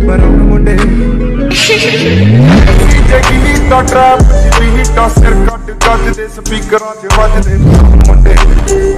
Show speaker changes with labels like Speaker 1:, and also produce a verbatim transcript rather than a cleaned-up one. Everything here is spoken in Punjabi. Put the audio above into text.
Speaker 1: ਮਰਾਉਣ ਮੁੰਡੇ ਜਿੰਦਗੀ ਤਾਂ ਟਰੈਪ ਜਿਵੇਂ ਹਿੱਟਾਂ ਸਿਰ ਕੱਟ ਕੱਟ ਦੇ ਸਪੀਕਰਾਂ 'ਚ ਵੱਜਦੇ ਮੁੰਡੇ